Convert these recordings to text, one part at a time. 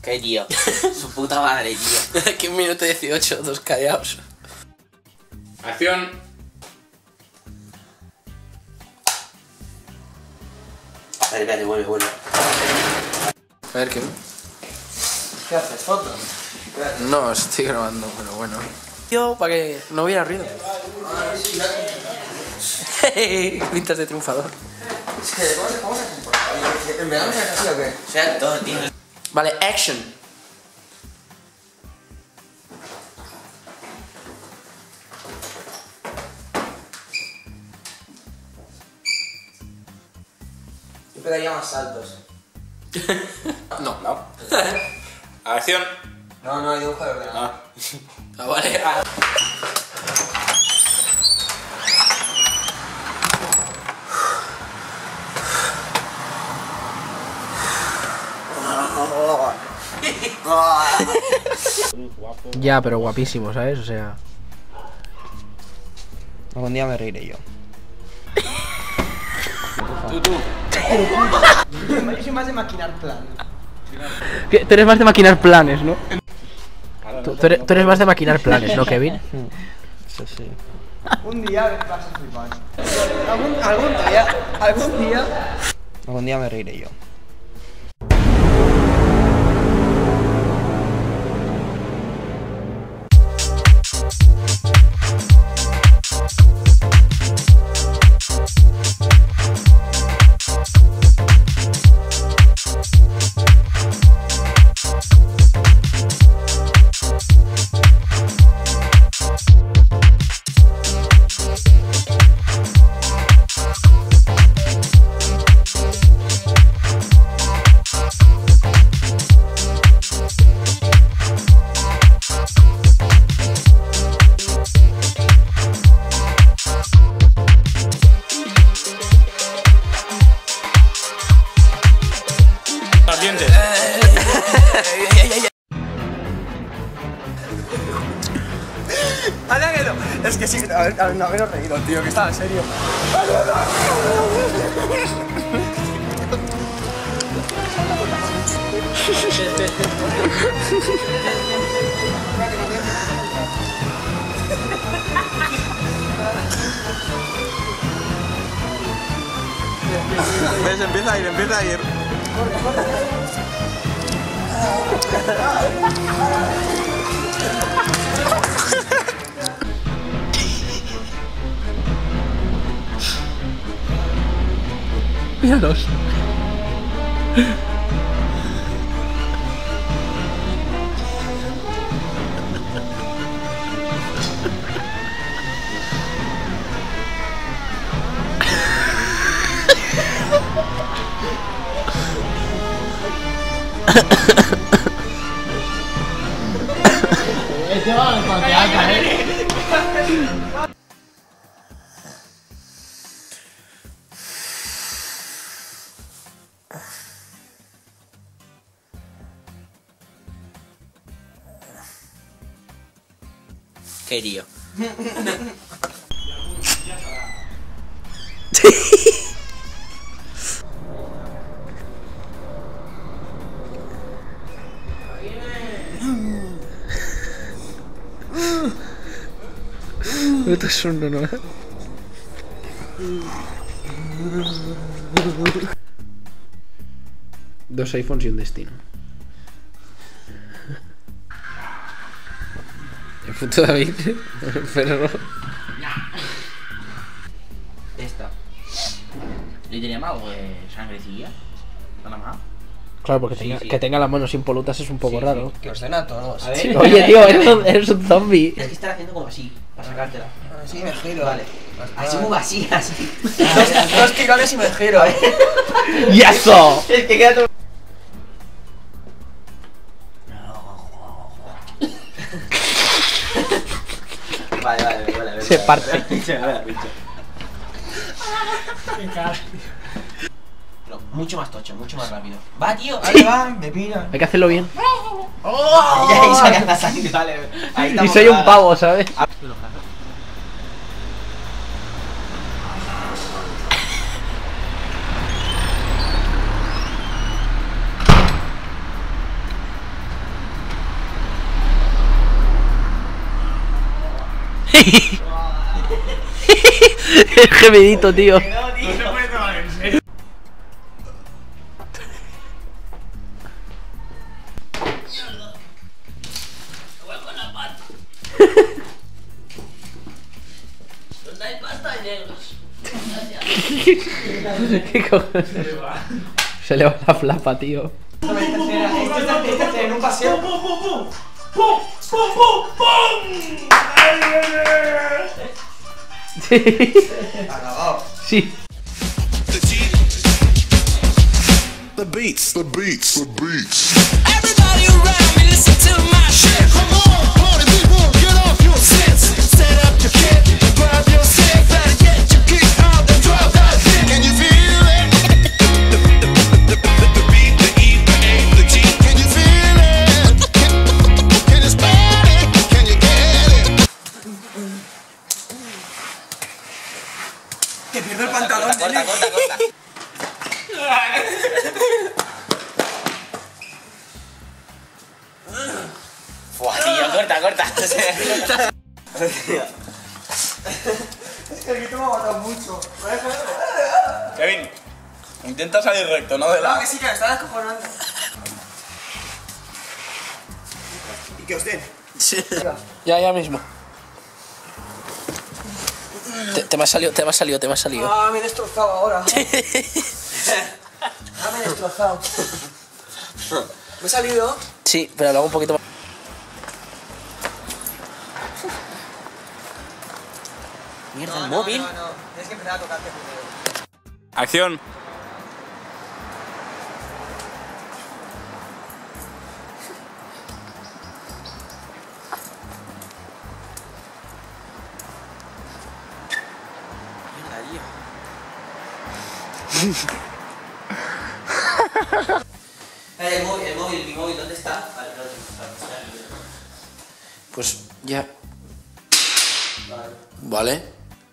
¿Qué, tío? Su puta madre, tío. Aquí 1 minuto 18, dos callados. Acción. Espérate, vuelve. A ver, ¿qué? ¿Qué haces? ¿Foto? No, estoy grabando, pero bueno. Yo, para que no hubiera ruido. Pintas de triunfador. Es que, ¿cómo se comporta? ¿En verano se hace así o qué? O sea, todo, tío. Vale, action. Yo pegaría más saltos. No. Acción. No, hay dibujo de ordenador. Ah, vale. Ya, pero guapísimo, ¿sabes? O sea... Algún día me reiré yo. Tú. Yo soy más de maquinar plan. Tú eres más de maquinar planes, ¿no? Tú eres más de maquinar planes, ¿no, Kevin? Eso sí. Un día vas a flipar. Algún día. Algún día me reiré yo. Pacientes. ¡Aláguelo! Es que sí, a ver, no haberos reído, tío, que estaba en serio. ¿Ves? Empieza a ir. Míralos. ¿Qué, tío? Esto es un no. Dos iPhones y un destino. El puto David, el perro. Esta. ¿Le tenía algo de sangrecilla? Nada más. Claro, porque Sí, sí. que tenga las manos impolutas es un poco raro. Que os den a todos. A ver. Oye, tío, eres un zombie. Tienes que estar haciendo como así, para sacártela. Así me giro. Vale. Así muy así. Dos tirones y me giro. ¡Y eso! Es que queda todo. Vale. Se parte. No, mucho más tocho, mucho más rápido. Va, tío. Ahí va, me pira. Hay que hacerlo bien. Y ahí saca la sangre, vale. Ahí Y estamos, soy un vale. pavo, ¿sabes? El gemidito, tío. ¿Qué cojones? Se le va la flapa, tío. Este en un paseo. Acabado. Sí. The beats. Everybody around me, listen to my shit. Come on, party people, get off your sits. Set up your kit, grab your stick, better get your kick out and drop that shit. Can you feel it? The beat, the E, the A, the G. Can you feel it? Can you spell it? Can you get it? Que pierdo el pantalón. Corta. Fua, tío, corta. Es que el grito me ha matado mucho. Kevin, intenta salir recto, no de No, la... que sí, que me está descojonando. Y que os den. Ya mismo. Te me ha salido. Ah, me he destrozado ahora. Me he destrozado. ¿Me he salido? Sí, pero lo hago un poquito más. Mierda, el móvil. No. Tienes que empezar a tocarte primero. Acción. Mi móvil, ¿dónde está? Vale, Pues ya. Vale.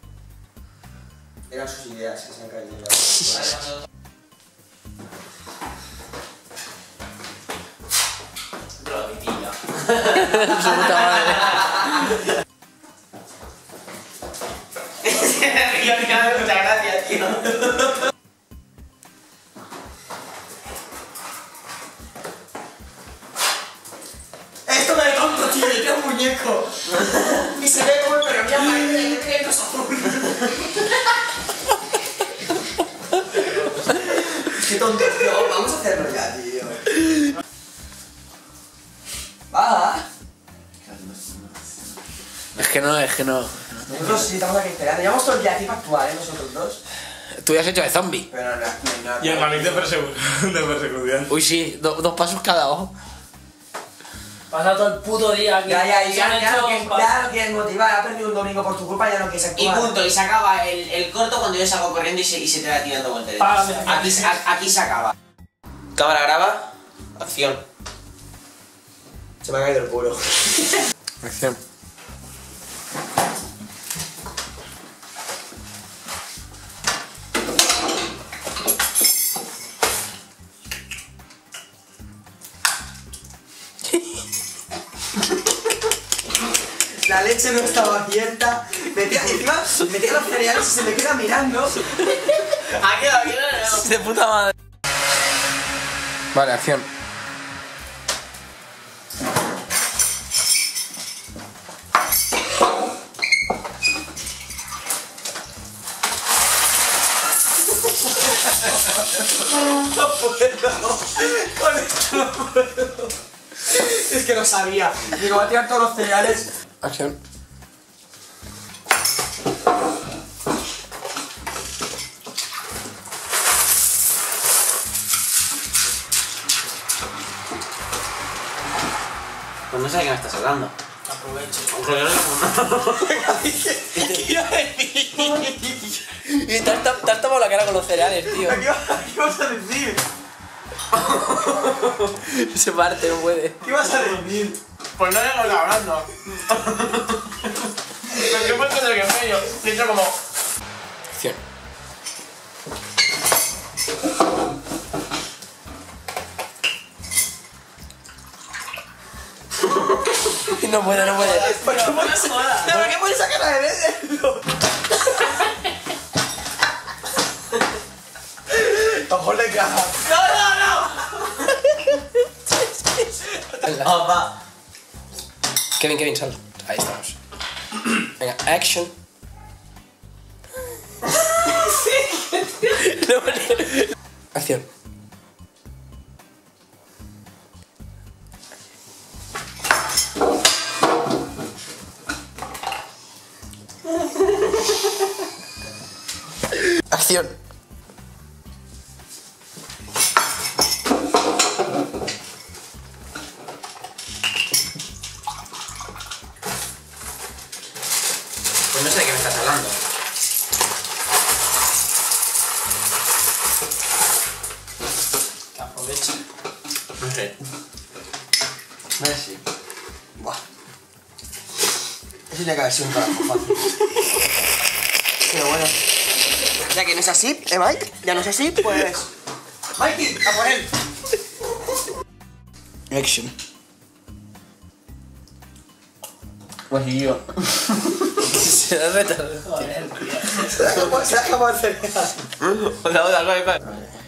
Eran sus ideas que se han caído. Su puta madre. Muchas gracias, tío. Esto me da tonto, tío, yo tengo un muñeco. Y se ve como, pero mira, parece que no es azul. Qué tonto, tío. Vamos a hacerlo ya, tío. Va. Es que no. Nosotros sí estamos aquí esperando. Llevamos todo el día aquí para actuar, nosotros dos. Tú ya has hecho de zombie. Pero no. Y el manic de persecución. Uy, sí, dos pasos cada ojo. Pasa todo el puto día aquí. Ya no quieres motivar. Ha perdido un domingo por tu culpa, ya no quieres Y actuar. punto, y se acaba el corto cuando yo salgo corriendo y se te va tirando vueltas. Aquí se acaba. Cámara graba. Acción. Se me ha caído el culo. Acción. La leche no estaba abierta. Metía los cereales y se me queda mirando. Ha quedado bien, ¿no? De puta madre. Vale, acción. Con esto no puedo. Es que lo sabía. Digo, va a tirar todos los cereales. Acción. Pues no sé de qué me estás hablando. Y te has tomado la cara con los cereales, tío. ¿Qué vas a decir? Se parte, no puede. ¿Qué vas a decir? Pues no llego hablando. Pero yo he puesto el que medio. Y hecho como. Acción. No puede, no puede. ¿Por qué pones esa cara de verlo? Ojos de caja. Oh, va. Kevin, sal. Ahí estamos. Venga, action. Acción. Acción. Pues no sé de qué me estás hablando. Aprovecha. No sé. Messi. Buah. Eso ya que haber sido un carajo fácil. Pero bueno. Ya que no es así, Mike? Ya no es así, pues... Mikey, a por él. Action. Pues y yo. Se da retardo. Joder, tío. Se la acabó de hacer. Hola.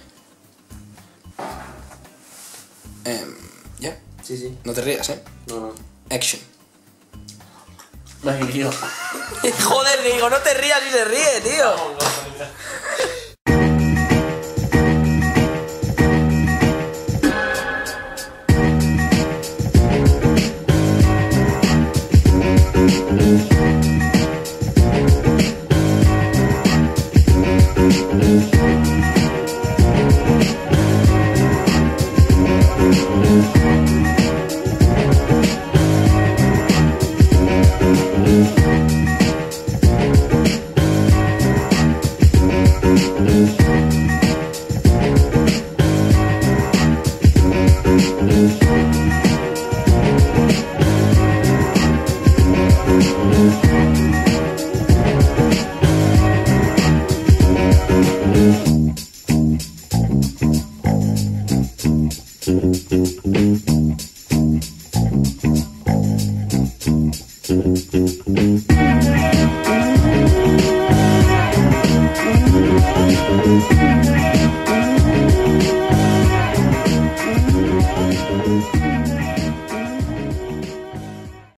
¿Ya? Sí. No te rías, No. Action. Pues y yo. Joder, digo, no te rías ni se ríe, tío. Thank you.